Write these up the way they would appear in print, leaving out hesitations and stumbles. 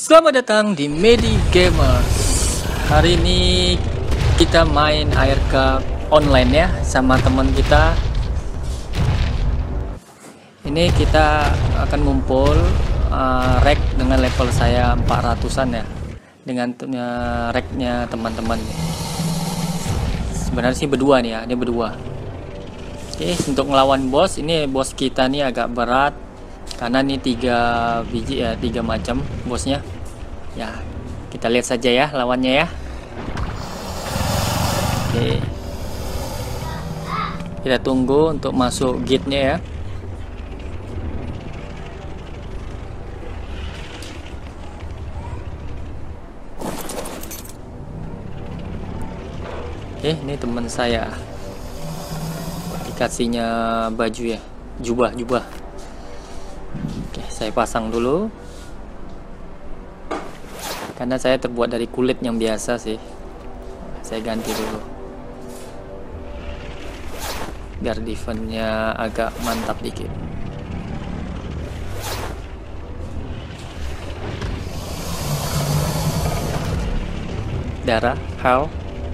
Selamat datang di Medi Gamers. Hari ini kita main ARK online ya sama teman kita. Ini kita akan ngumpul rank dengan level saya 400-an ya, dengan ranknya teman-teman. Sebenarnya sih berdua nih ya, ini berdua. Oke, untuk ngelawan bos, ini bos kita nih agak berat karena nih 3 biji ya, 3 macam bosnya ya. Kita lihat saja ya lawannya ya. Oke, kita tunggu untuk masuk gate-nya ya. Oke, ini teman saya dikasihnya baju ya, jubah. Oke, saya pasang dulu karena saya terbuat dari kulit yang biasa sih. Saya ganti dulu biar defense-nya agak mantap dikit. Darah, health.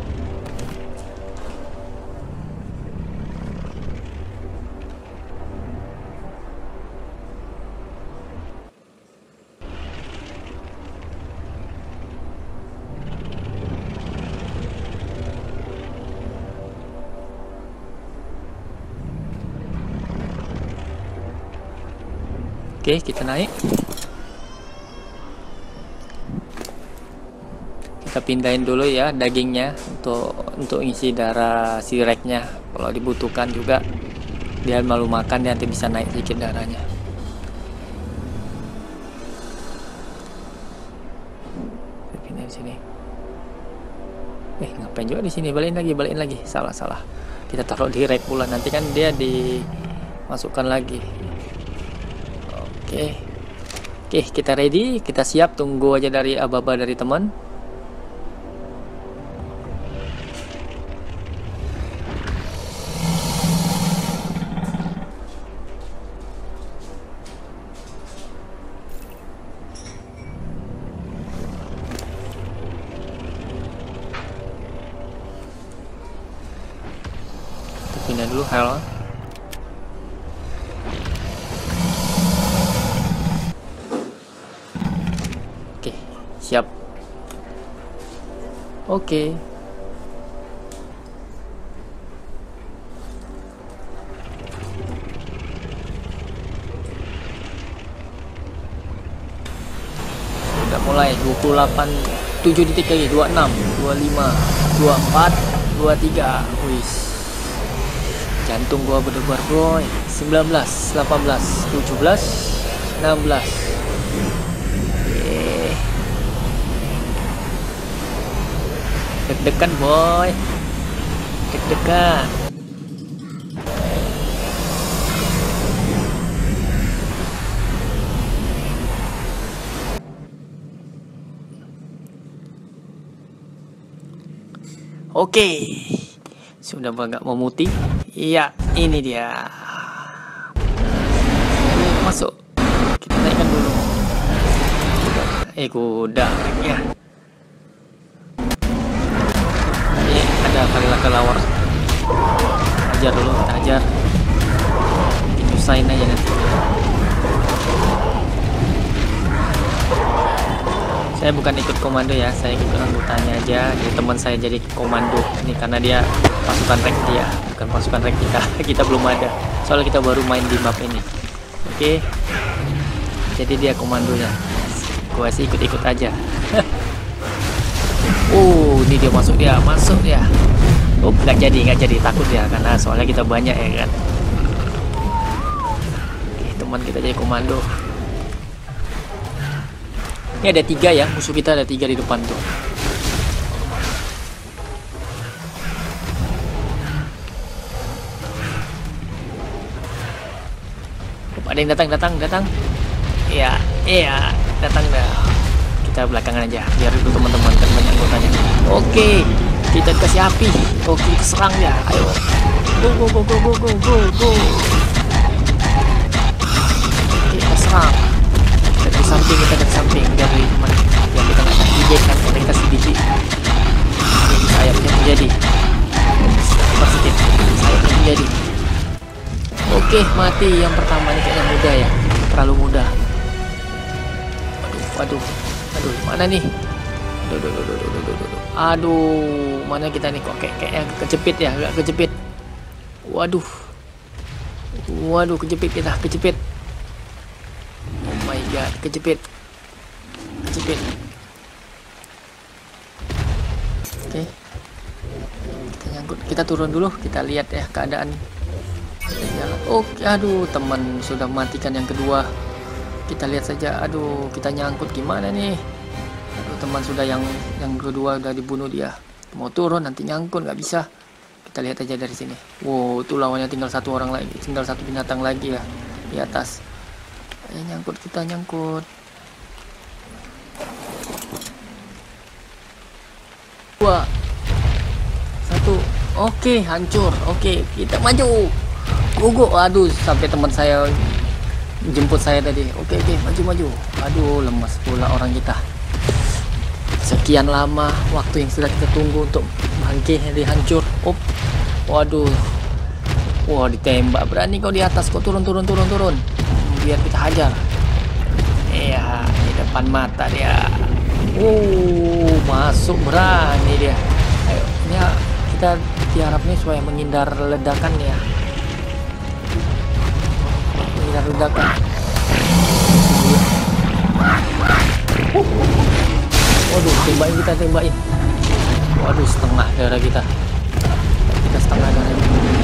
Oke, kita naik. Kita pindahin dulu ya dagingnya untuk isi darah si reknya. Kalau dibutuhkan juga dia malu makan, dia nanti bisa naik sedikit darahnya. Kita pindahin sini. Ngapain juga di sini? Balikin lagi. Salah. Kita taruh di rek pula, nanti kan dia dimasukkan lagi. Oke, kita ready, kita siap, tunggu aja dari aba-aba dari teman. Kita pindah dulu hell. Siap. Oke. Udah mulai 28 7 detik lagi, 26 25 24 23. Wis. Jantung gua berdebar, boy. 19 18 17 16. Deg-degan boy, deg-degan. Oke, sudah agak memutih. Iya, ini dia. Masuk. Kita naikkan dulu. Kuda ya. Ada kelawar. Ajar dulu, kita ajar. Nyusahin aja nanti. Saya bukan ikut komando ya, saya ikut anggotanya aja. Jadi teman saya jadi komando ini karena dia pasukan rank dia, bukan pasukan rank kita. Kita belum ada. Soalnya kita baru main di map ini. Oke. Jadi dia komandonya. Gua sih ikut-ikut aja. Ini dia masuk dia. Nggak jadi, takut ya karena soalnya kita banyak ya kan. Oke, teman kita jadi komando. Ini ada 3 ya, musuh kita ada 3 di depan tuh. Ada yang datang. Iya, datang dah. Kita belakangan aja biar itu teman-teman kan banyak anggotanya. Oke, kita kasih api. Oke, kita serang ya. Ayo. Go. Kita serang. Kita dari samping dari teman. Oke, mati yang pertama ini kayaknya mudah ya, terlalu mudah. Aduh, mana nih? Aduh, mana kita nih kok kayaknya kejepit ya, agak kejepit. Waduh, kejepit kita, kejepit. Oh my god, kejepit. Oke, kita nyangkut, kita turun dulu, kita lihat ya keadaan. Oke, aduh, teman sudah matikan yang kedua. Kita lihat saja. Aduh, kita nyangkut gimana nih? Aduh, teman sudah yang kedua udah dibunuh dia. Mau turun nanti nyangkut nggak bisa. Kita lihat aja dari sini. Wow, itu lawannya tinggal satu orang lagi, tinggal satu binatang lagi ya di atas. Ayo nyangkut, kita nyangkut. Dua, satu. Oke, hancur. Oke, kita maju. Go. Aduh, sampai teman saya jemput saya tadi. Oke, maju. Aduh, lemas pula orang kita. Sekian lama waktu yang sudah kita tunggu untuk bangkit dihancur. Waduh. Wah, ditembak. Berani kau di atas, kau turun. Biar kita hajar. Iya, di depan mata dia. Masuk, berani dia. Ayo, ini kita tiarap nih supaya menghindar ledakan ya. Ledakan. Waduh, tembakin. Waduh, setengah darah kita. Setengah darah.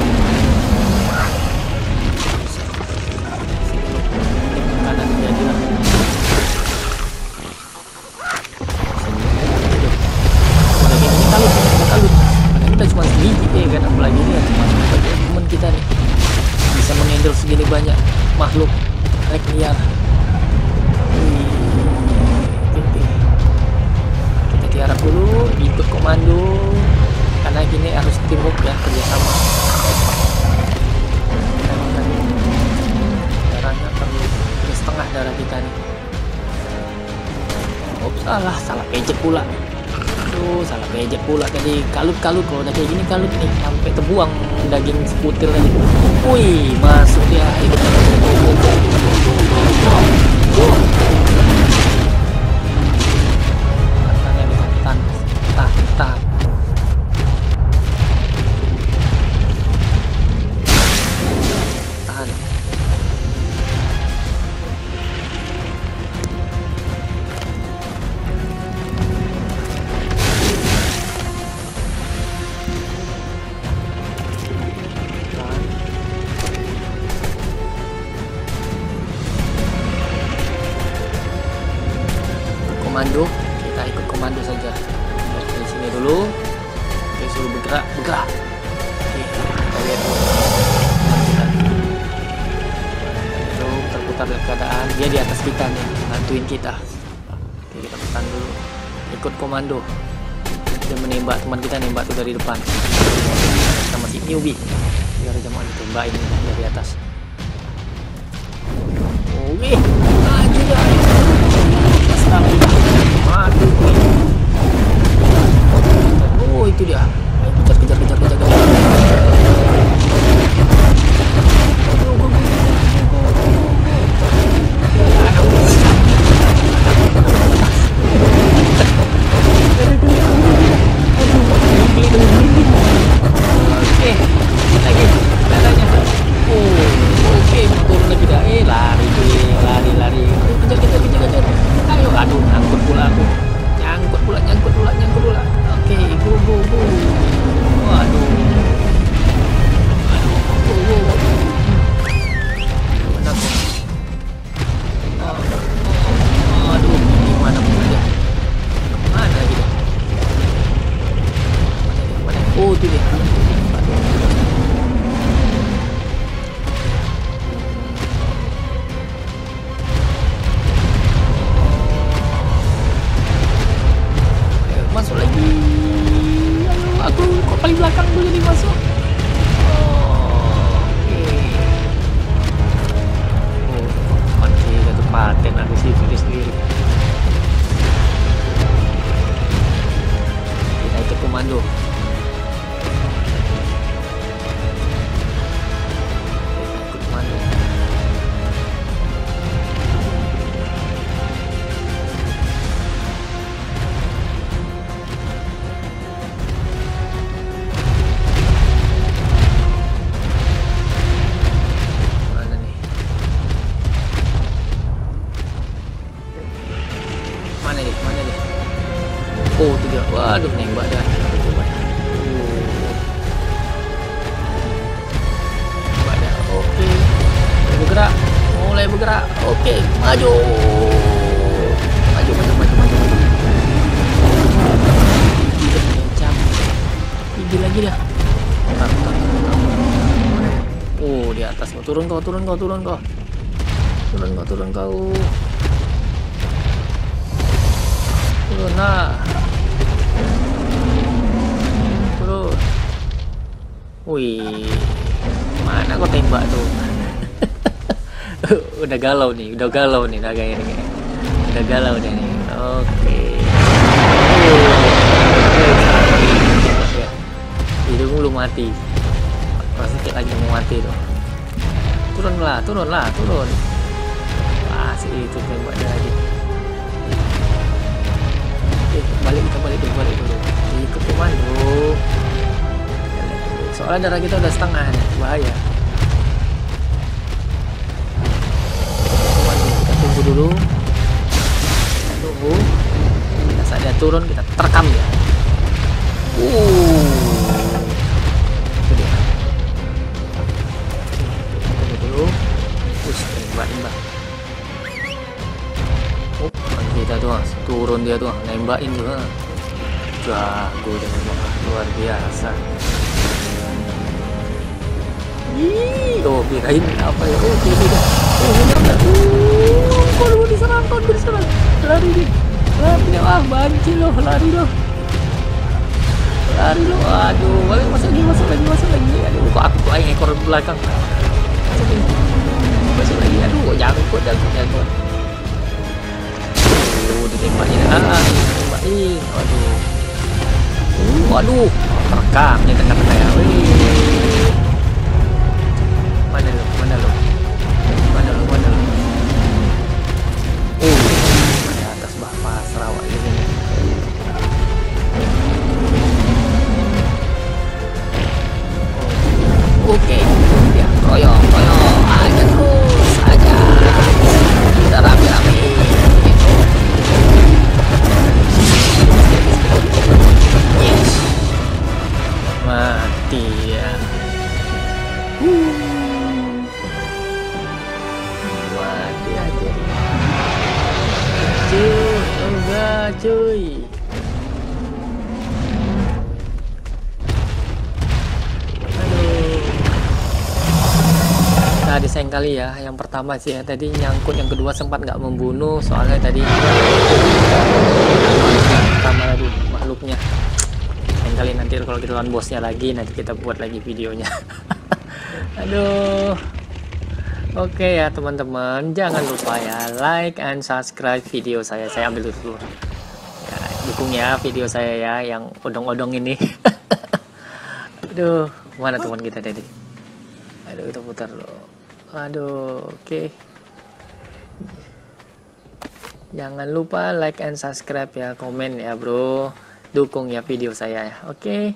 Kanan jadi lah. Kita cuma sedikit ya kan, apalagi dia cuma teman kita nih bisa menghandle segini banyak makhluk rek liar. Kita tiarap dulu, ikut komando karena gini harus teamwork ya, kerjasama. Darahnya perlu setengah darah kita nih. Salah pejek pula. Salah pejek pula tadi. Kalut kalau udah kayak gini kalut nih sampai terbuang daging seputir tadi. Wih, masuk dia. Tahan. Komando, kita ikut komando saja. Dari sini dulu. Oke, suruh bergerak. Oke, kita lihat. Terputar dalam keadaan dia di atas kita nih, bantuin kita. Oke, kita tekan dulu. Ikut komando. Dia menembak, teman kita nembak tuh dari depan. Kita masih newbie. Biar jangan ditembakin dari atas. Oke, maju dah. Oh, itu dia. Kejar. Oke, lagi darahnya. Oke, turun lagi dah. Lari. Kejar. Ayo, aduh, nyangkut pula aku. Nyangkut pula. Oke, go. Waduh. Go. Mana kok? Aduh, gimana pula dia? Mana gitu? Mana? Oh, itu dia. Masuk lagi. Aku kok paling belakang dulu nih masuk. Oke, satu paten aku sendiri. Kita ikut komando. Oh itu dia, waduh nembak dah. Nembak dah. Oke, mulai bergerak. Oke, maju. Gigi lagi dah. Oh di atas, turun kau. Turun nah. Turun. Wih, mana kau tembak tuh? udah galau nih naga ini. Udah galau deh nih. Oke. Hidung lu mati. Pasti lagi mau mati tuh. Turun. Masih itu tembak dia lagi. Kita balik dulu. Ikut komando. Soalnya darah kita udah setengah nih, bahaya. Komando, kita tunggu dulu. Kita saat dia turun kita terkam ya. Itu dia. Tunggu dulu. Tembak. Kita tuh turun dia tuh nembakin tuh. Jago dia memang luar biasa. Oh kirain apa ya? Oh tidak. Kalau diserang. Lari dia. Banci loh, lari loh. Aduh, masuk lagi. Aduh, kok aku aing ekor belakang. Masuk lagi. Aduh, kok jangkut. Ditembakin. Ditembakin. Waduh. Terekam nih tengah-tengah ya. Mana lu? Di atas Bapak Sarawak ini. Oke. Ya, royong. Aja terus. Kita rapi-rapi. Yes. Mati ya. Mati aja. Cuy. Nah desain kali ya, yang pertama sih ya tadi nyangkut, yang kedua sempat nggak membunuh soalnya tadi pertama tadi makhluknya. Lain kali nanti kalau kita lawan bosnya lagi nanti kita buat lagi videonya. Aduh. Oke ya teman-teman, jangan lupa ya like and subscribe video saya ambil dulu ya, dukung ya video saya ya yang odong-odong ini. Aduh, mana teman kita tadi? Aduh, kita putar dulu. Aduh, oke. Jangan lupa like and subscribe ya, komen ya bro, dukung ya video saya ya. Oke.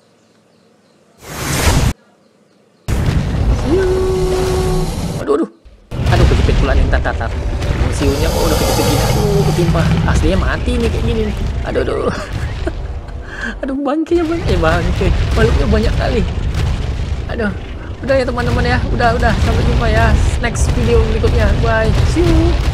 Aduh, kejepit pula nih, tar. Siunya kok udah kejepit gini, aduh ketimpa, aslinya mati nih kayak gini nih. Aduh. Aduh bangke, baluknya banyak kali. Aduh. Udah ya teman-teman ya, udah sampai jumpa ya next video berikutnya, bye, see you.